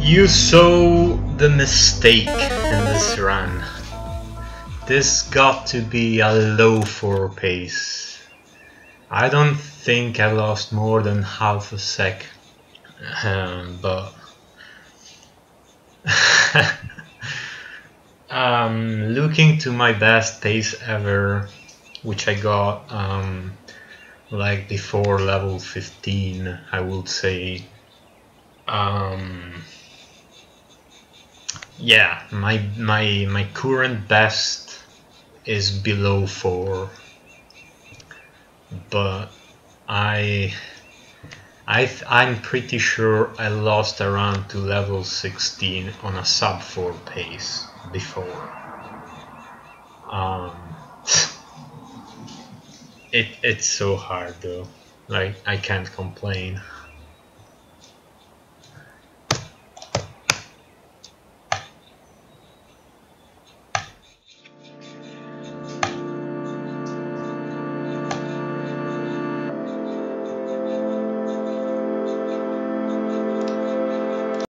You saw the mistake in this run. This got to be a low 4 pace. I don't think I lost more than half a sec, but looking to my best pace ever, which I got like before level 15, I would say. Yeah, my current best is below 4, but I'm pretty sure I lost around to level 16 on a sub 4 pace before. It's so hard though, like I can't complain.